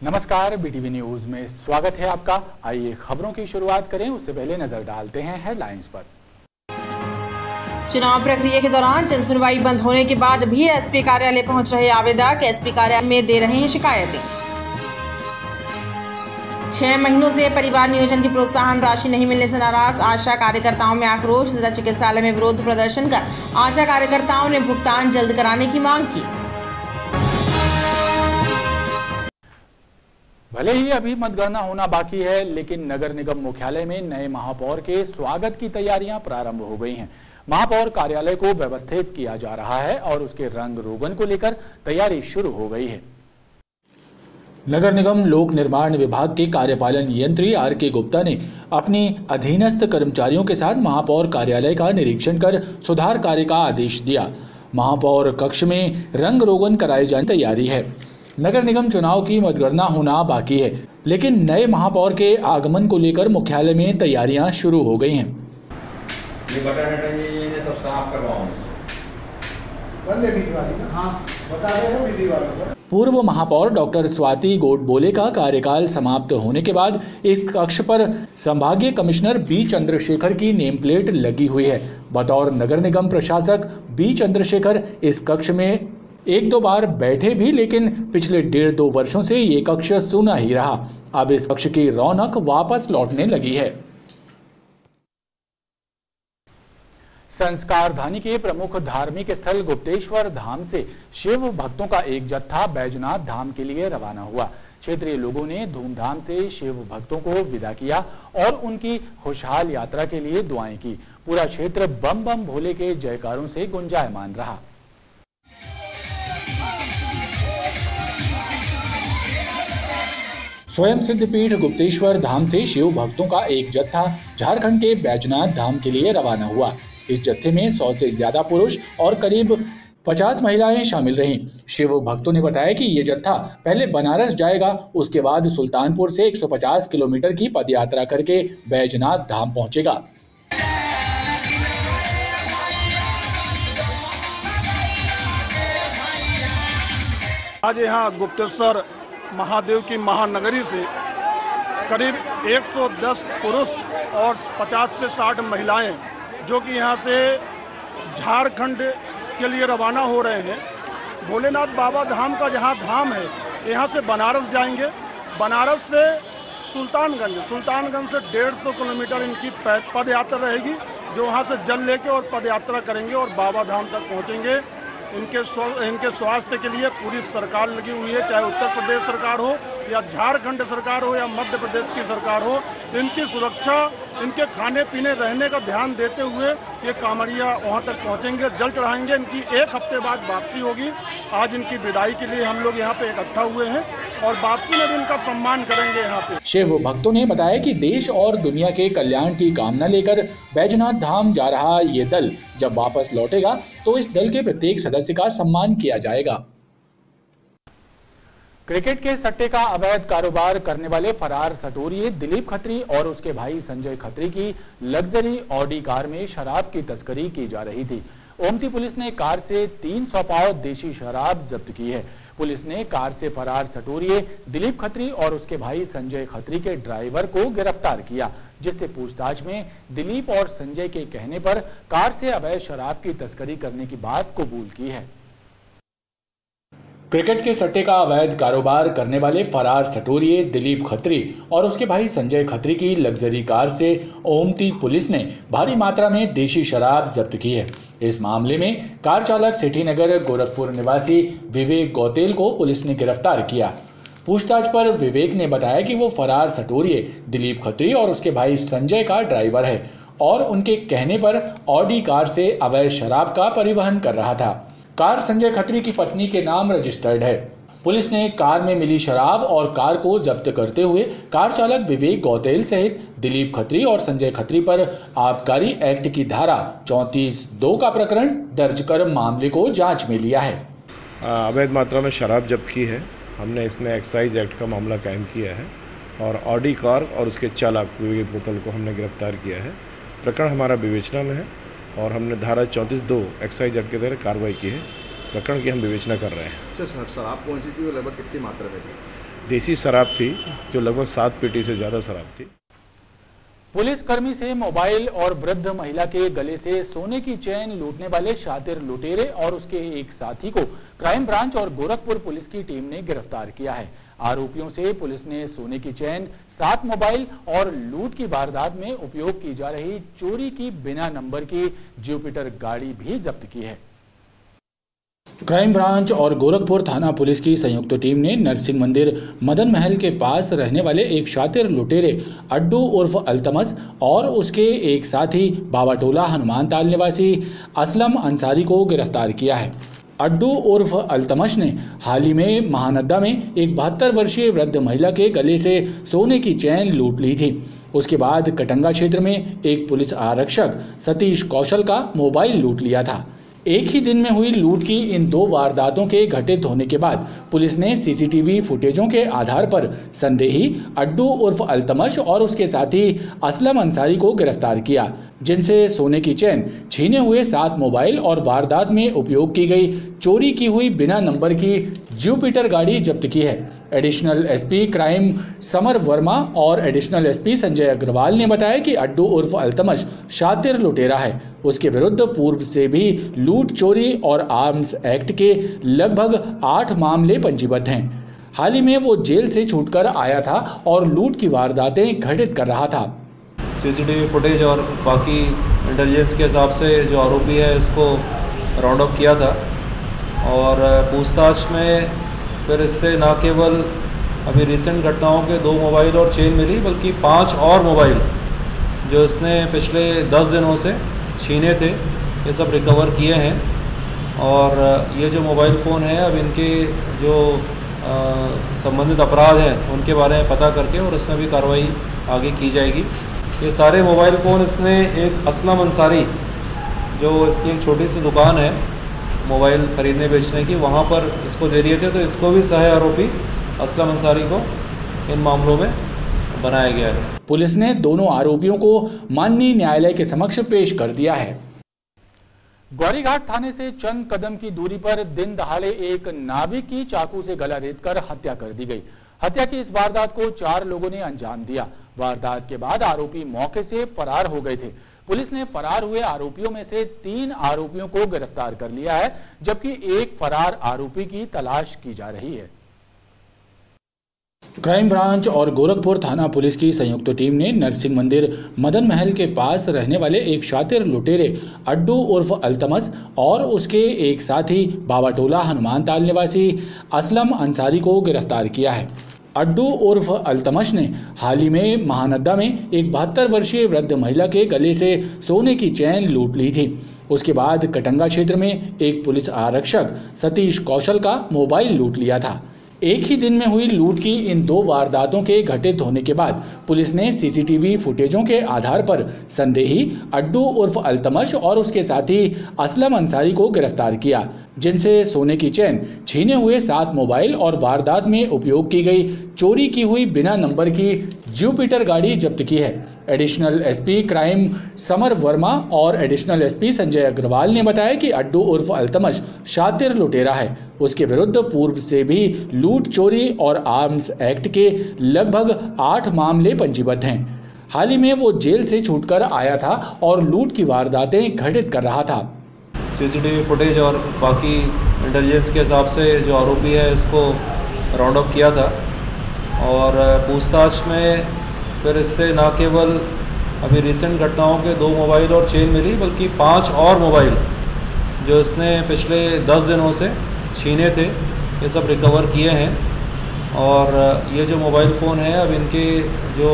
नमस्कार, BTV news में स्वागत है आपका। आइए खबरों की शुरुआत करें, उससे पहले नजर डालते हैं हेडलाइंस पर। चुनाव प्रक्रिया के दौरान जनसुनवाई बंद होने के बाद भी एसपी कार्यालय पहुंच रहे आवेदक एसपी कार्यालय में दे रहे हैं शिकायतें। 6 महीनों से परिवार नियोजन की प्रोत्साहन राशि नहीं मिलने से नाराज आशा कार्यकर्ताओं में आक्रोश। जिला चिकित्सालय में विरोध प्रदर्शन कर आशा कार्यकर्ताओं ने भुगतान जल्द कराने की मांग की। भले ही अभी मतगणना होना बाकी है, लेकिन नगर निगम मुख्यालय में नए महापौर के स्वागत की तैयारियां प्रारंभ हो गई हैं। महापौर कार्यालय को व्यवस्थित किया जा रहा है और उसके रंग रोगन को लेकर तैयारी शुरू हो गई है। नगर निगम लोक निर्माण विभाग के कार्यपालन यंत्री आर.के. गुप्ता ने अपनी अधीनस्थ कर्मचारियों के साथ महापौर कार्यालय का निरीक्षण कर सुधार कार्य का आदेश दिया। महापौर कक्ष में रंग रोगन कराए जाने की तैयारी है। नगर निगम चुनाव की मतगणना होना बाकी है, लेकिन नए महापौर के आगमन को लेकर मुख्यालय में तैयारियां शुरू हो गई हैं। सब साफ करवाओ। पूर्व महापौर डॉक्टर स्वाति गोडबोले का कार्यकाल समाप्त होने के बाद इस कक्ष पर संभागीय कमिश्नर बी चंद्रशेखर की नेम प्लेट लगी हुई है। बतौर नगर निगम प्रशासक बी चंद्रशेखर इस कक्ष में 1-2 बार बैठे भी, लेकिन पिछले 1.5-2 वर्षों से ये कक्ष सूना ही रहा। अब इस कक्ष की रौनक वापस लौटने लगी है। संस्कारधानी के प्रमुख धार्मिक स्थल गुप्तेश्वर धाम से शिव भक्तों का एक जत्था बैजनाथ धाम के लिए रवाना हुआ। क्षेत्रीय लोगों ने धूमधाम से शिव भक्तों को विदा किया और उनकी खुशहाल यात्रा के लिए दुआएं की। पूरा क्षेत्र बम बम भोले के जयकारों से गुंजायमान रहा। स्वयं सिद्धपीठ गुप्तेश्वर धाम से शिव भक्तों का एक जत्था झारखंड के बैजनाथ धाम के लिए रवाना हुआ। इस जत्थे में 100 से ज्यादा पुरुष और करीब 50 महिलाएं शामिल रहीं। शिव भक्तों ने बताया कि ये जत्था पहले बनारस जाएगा, उसके बाद सुल्तानपुर से 150 किलोमीटर की पदयात्रा करके बैजनाथ धाम पहुंचेगा। आज यहाँ गुप्तेश्वर महादेव की महानगरी से करीब 110 पुरुष और 50 से 60 महिलाएं जो कि यहाँ से झारखंड के लिए रवाना हो रहे हैं। भोलेनाथ बाबा धाम का जहाँ धाम है, यहाँ से बनारस जाएंगे। बनारस से सुल्तानगंज से 150 किलोमीटर इनकी पद यात्रा रहेगी, जो वहाँ से जल लेके और पद यात्रा करेंगे और बाबा धाम तक पहुँचेंगे। इनके स्वास्थ्य के लिए पूरी सरकार लगी हुई है, चाहे उत्तर प्रदेश सरकार हो या झारखंड सरकार हो या मध्य प्रदेश की सरकार हो। इनकी सुरक्षा, इनके खाने पीने रहने का ध्यान देते हुए ये कांवड़िया वहां तक पहुंचेंगे, जल चढ़ाएंगे। इनकी 1 हफ्ते बाद वापसी होगी। आज इनकी विदाई के लिए हम लोग यहाँ पे इकट्ठा हुए हैं और वापसी में भी इनका सम्मान करेंगे। यहाँ पे शिव भक्तों ने बताया कि देश और दुनिया के कल्याण की कामना लेकर बैजनाथ धाम जा रहा ये दल जब वापस लौटेगा तो इस दल के प्रत्येक सदस्य का सम्मान किया जाएगा। क्रिकेट के सट्टे का अवैध कारोबार करने वाले फरार सटोरिये दिलीप खत्री और उसके भाई संजय खत्री की लग्जरी ऑडी कार में शराब की तस्करी की जा रही थी। ओमती पुलिस ने कार से 300 पाव देशी शराब जब्त की है। पुलिस ने कार से फरार सटोरिये दिलीप खत्री और उसके भाई संजय खत्री के ड्राइवर को गिरफ्तार किया, जिससे पूछताछ में दिलीप और संजय के कहने पर कार से अवैध शराब की तस्करी करने की बात कबूल की है। क्रिकेट के सट्टे का अवैध कारोबार करने वाले फरार सटोरिये दिलीप खत्री और उसके भाई संजय खत्री की लग्जरी कार से ओमती पुलिस ने भारी मात्रा में देशी शराब जब्त की है। इस मामले में कार चालक सिटीनगर गोरखपुर निवासी विवेक गौतेल को पुलिस ने गिरफ्तार किया। पूछताछ पर विवेक ने बताया कि वो फरार सटोरिये दिलीप खत्री और उसके भाई संजय का ड्राइवर है और उनके कहने पर ऑडी कार से अवैध शराब का परिवहन कर रहा था। कार संजय खत्री की पत्नी के नाम रजिस्टर्ड है। पुलिस ने कार में मिली शराब और कार को जब्त करते हुए कार चालक विवेक गौतेल सहित दिलीप खत्री और संजय खत्री पर आबकारी एक्ट की धारा 34(2) का प्रकरण दर्ज कर मामले को जांच में लिया है। अवैध मात्रा में शराब जब्त की है। हमने इसमें एक्साइज एक्ट का मामला कायम किया है और ऑडी कार और उसके चालक विवेक गौतेल को हमने गिरफ्तार किया है। प्रकरण हमारा विवेचना में है और हमने धारा 34(2) एक्साइज एक्ट के तहत कार्रवाई की है। प्रकरण की हम विवेचना कर रहे हैं। अच्छा सर, शराब कौन सी थी और लगभग कितनी मात्रा में थी? देसी शराब थी जो लगभग 7 पेटी से ज़्यादा शराब थी। पुलिसकर्मी से मोबाइल और वृद्ध महिला के गले से सोने की चेन लूटने वाले शातिर लुटेरे और उसके एक साथी को क्राइम ब्रांच और गोरखपुर पुलिस की टीम ने गिरफ्तार किया है। आरोपियों से पुलिस ने सोने की चेन, 7 मोबाइल और लूट की वारदात में उपयोग की जा रही चोरी की बिना नंबर की जुपिटर गाड़ी भी जब्त की है। क्राइम ब्रांच और गोरखपुर थाना पुलिस की संयुक्त टीम ने नरसिंह मंदिर मदन महल के पास रहने वाले एक शातिर लुटेरे अड्डू उर्फ अल्तमस और उसके एक साथी बाबाटोला हनुमान ताल निवासी असलम अंसारी को गिरफ्तार किया है। अड्डू उर्फ अल्तमश ने हाल ही में महानद्दा में एक 72 वर्षीय वृद्ध महिला के गले से सोने की चेन लूट ली थी। उसके बाद कटंगा क्षेत्र में एक पुलिस आरक्षक सतीश कौशल का मोबाइल लूट लिया था। एक ही दिन में हुई लूट की इन 2 वारदातों के घटित होने के बाद पुलिस ने सीसीटीवी फुटेजों के आधार पर संदेही अड्डू उर्फ अल्तमश और उसके साथी असलम अंसारी को गिरफ्तार किया, जिनसे सोने की चेन, छीने हुए 7 मोबाइल और वारदात में उपयोग की गई चोरी की हुई बिना नंबर की जुपिटर गाड़ी जब्त की है। Additional SP crime Samar Verma और एडिशनल एसपी संजय अग्रवाल ने बताया कि अड्डू उर्फ अल्तमश शातिर लुटेरा है। उसके विरुद्ध पूर्व से भी लूट, चोरी और आर्म्स एक्ट के लगभग 8 मामले पंजीबद्ध हैं। हाल ही में वो जेल से छूटकर आया था और लूट की वारदातें घटित कर रहा था। सीसीटीवी फुटेज और बाकी इंटेलिजेंस के हिसाब से जो आरोपी है इसको राउंड अप किया था और पूछताछ में फिर इससे न केवल अभी रिसेंट घटनाओं के 2 मोबाइल और चेन मिली, बल्कि 5 और मोबाइल जो इसने पिछले 10 दिनों से छीने थे, ये सब रिकवर किए हैं। और ये जो मोबाइल फ़ोन है, अब इनके जो संबंधित अपराध हैं उनके बारे में पता करके और इसमें भी कार्रवाई आगे की जाएगी। ये सारे मोबाइल फ़ोन इसने एक असलम अंसारी, जो इसकी एक छोटी सी दुकान है मोबाइल खरीदने बेचने की, वहाँ पर इसको दे दिए थे, तो इसको भी सह आरोपी असलम अंसारी को इन मामलों में बनाया गया है। पुलिस ने दोनों आरोपियों को माननीय न्यायालय के समक्ष पेश कर दिया है। गौरीघाट थाने से चंद कदम की दूरी पर दिन दहाड़े एक नाविक की चाकू से गला रेतकर हत्या कर दी गई। हत्या की इस वारदात को 4 लोगों ने अंजाम दिया। वारदात के बाद आरोपी मौके से फरार हो गए थे। पुलिस ने फरार हुए आरोपियों में से 3 आरोपियों को गिरफ्तार कर लिया है, जबकि एक फरार आरोपी की तलाश की जा रही है। क्राइम ब्रांच और गोरखपुर थाना पुलिस की संयुक्त टीम ने नरसिंह मंदिर मदन महल के पास रहने वाले एक शातिर लुटेरे अड्डू उर्फ अल्तमस और उसके एक साथी बाबाटोला हनुमान ताल निवासी असलम अंसारी को गिरफ्तार किया है। अड्डू उर्फ अल्तमश ने हाल ही में महानद्दा में एक 72 वर्षीय वृद्ध महिला के गले से सोने की चेन लूट ली थी। उसके बाद कटंगा क्षेत्र में एक पुलिस आरक्षक सतीश कौशल का मोबाइल लूट लिया था। एक ही दिन में हुई लूट की इन 2 वारदातों के घटित होने के बाद पुलिस ने सीसीटीवी फुटेजों के आधार पर संदेही अड्डू उर्फ अल्तमश और उसके साथी असलम अंसारी को गिरफ्तार किया, जिनसे सोने की चेन, छीने हुए 7 मोबाइल और वारदात में उपयोग की गई चोरी की हुई बिना नंबर की जुपिटर गाड़ी जब्त की है। Additional SP crime Samar Verma और एडिशनल एसपी संजय अग्रवाल ने बताया कि अड्डू उर्फ अल्तमश शातिर लुटेरा है। उसके विरुद्ध पूर्व से भी लूट, चोरी और आर्म्स एक्ट के लगभग 8 मामले पंजीबद्ध हैं। हाल ही में वो जेल से छूटकर आया था और लूट की वारदातें घटित कर रहा था। सीसीटीवी फुटेज और बाकी इंटेलिजेंस के हिसाब से जो आरोपी है इसको राउंड अप किया था और पूछताछ में फिर इससे न केवल अभी रिसेंट घटनाओं के 2 मोबाइल और चेन मिली, बल्कि 5 और मोबाइल जो इसने पिछले 10 दिनों से छीने थे, ये सब रिकवर किए हैं। और ये जो मोबाइल फ़ोन है, अब इनके जो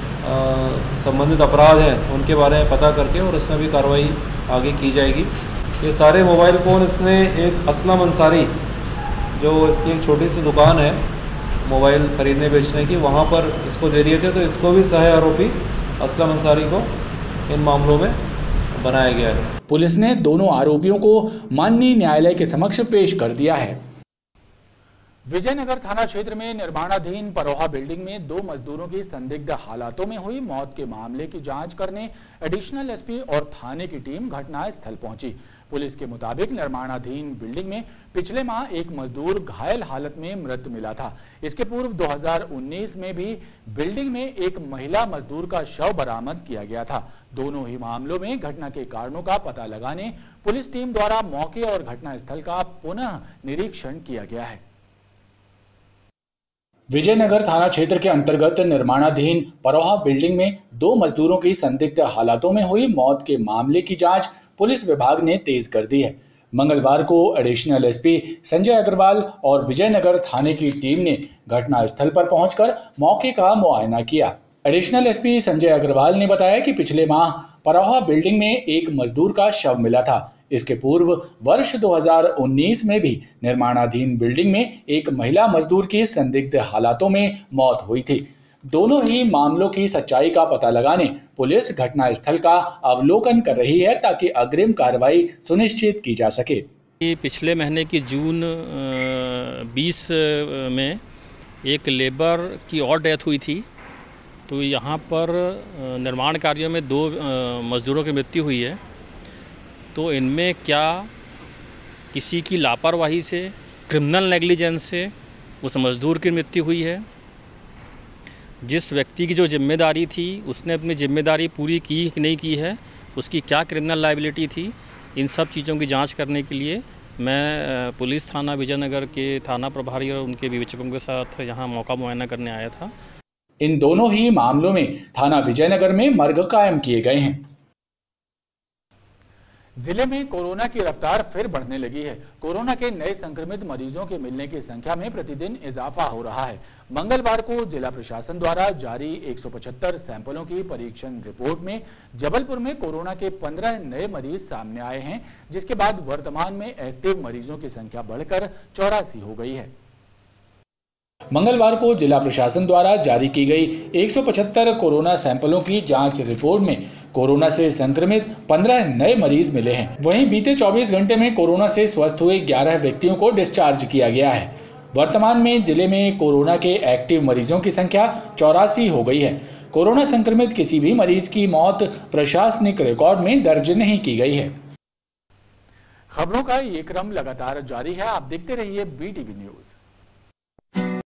संबंधित अपराध हैं उनके बारे में पता करके और इसमें भी कार्रवाई आगे की जाएगी। ये सारे मोबाइल फ़ोन इसने एक असलम अंसारी, जो इसकी एक छोटी सी दुकान है मोबाइल खरीदने बेचने की, वहाँ पर इसको दे दिए थे, तो इसको भी सह आरोपी असलम अंसारी को इन मामलों में बनाया गया है। पुलिस ने दोनों आरोपियों को माननीय न्यायालय के समक्ष पेश कर दिया है। विजयनगर थाना क्षेत्र में निर्माणाधीन परोहा बिल्डिंग में 2 मजदूरों की संदिग्ध हालातों में हुई मौत के मामले की जांच करने एडिशनल एसपी और थाने की टीम घटनास्थल पहुंची। पुलिस के मुताबिक निर्माणाधीन बिल्डिंग में पिछले माह एक मजदूर घायल हालत में मृत मिला था। इसके पूर्व 2019 में भी बिल्डिंग में एक महिला मजदूर का शव बरामद किया गया था। दोनों ही मामलों में घटना के कारणों का पता लगाने पुलिस टीम द्वारा मौके और घटनास्थल का पुनः निरीक्षण किया गया है। विजयनगर थाना क्षेत्र के अंतर्गत निर्माणाधीन परोहा बिल्डिंग में 2 मजदूरों की संदिग्ध हालातों में हुई मौत के मामले की जांच पुलिस विभाग ने तेज कर दी है। मंगलवार को एडिशनल एसपी संजय अग्रवाल और विजयनगर थाने की टीम ने घटनास्थल पर पहुंचकर मौके का मुआयना किया। एडिशनल एसपी संजय अग्रवाल ने बताया कि पिछले माह परोहा बिल्डिंग में एक मजदूर का शव मिला था। इसके पूर्व वर्ष 2019 में भी निर्माणाधीन बिल्डिंग में एक महिला मजदूर की संदिग्ध हालातों में मौत हुई थी। दोनों ही मामलों की सच्चाई का पता लगाने पुलिस घटनास्थल का अवलोकन कर रही है ताकि अग्रिम कार्रवाई सुनिश्चित की जा सके। पिछले महीने की जून 20 में एक लेबर की और डेथ हुई थी, तो यहाँ पर निर्माण कार्यों में 2 मजदूरों की मृत्यु हुई है। तो इनमें क्या किसी की लापरवाही से, क्रिमिनल नेग्लिजेंस से उस मजदूर की मृत्यु हुई है? जिस व्यक्ति की जो जिम्मेदारी थी उसने अपनी जिम्मेदारी पूरी की कि नहीं की है, उसकी क्या क्रिमिनल लायबिलिटी थी? इन सब चीज़ों की जांच करने के लिए मैं पुलिस थाना विजयनगर के थाना प्रभारी और उनके विवेचकों के साथ यहाँ मौका मुआयना करने आया था। इन दोनों ही मामलों में थाना विजयनगर में मर्ग कायम किए गए हैं। जिले में कोरोना की रफ्तार फिर बढ़ने लगी है। कोरोना के नए संक्रमित मरीजों के मिलने की संख्या में प्रतिदिन इजाफा हो रहा है। मंगलवार को जिला प्रशासन द्वारा जारी 175 सैंपलों की परीक्षण रिपोर्ट में जबलपुर में कोरोना के 15 नए मरीज सामने आए हैं, जिसके बाद वर्तमान में एक्टिव मरीजों की संख्या बढ़कर 84 हो गई है। मंगलवार को जिला प्रशासन द्वारा जारी की गई 175 कोरोना सैंपलों की जांच रिपोर्ट में कोरोना से संक्रमित 15 नए मरीज मिले हैं। वहीं बीते 24 घंटे में कोरोना से स्वस्थ हुए 11 व्यक्तियों को डिस्चार्ज किया गया है। वर्तमान में जिले में कोरोना के एक्टिव मरीजों की संख्या 84 हो गई है। कोरोना संक्रमित किसी भी मरीज की मौत प्रशासनिक रिकॉर्ड में दर्ज नहीं की गई है। खबरों का ये क्रम लगातार जारी है। आप देखते रहिए BTV न्यूज।